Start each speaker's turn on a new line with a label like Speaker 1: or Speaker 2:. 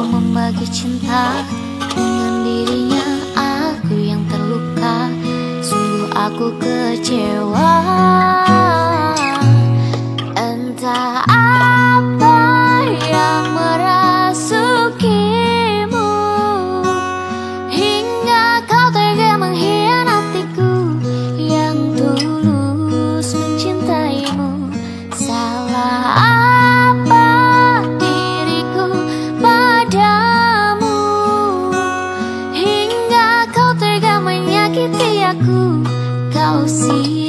Speaker 1: kau membagi cinta dengan dirinya, aku yang terluka. Sungguh aku kecewa. Entah apa yang merasukimu hingga kau tega mengkhianatiku yang tulus mencintaimu. Salah apa diriku padamu hingga kau tega menyakiti aku. Kau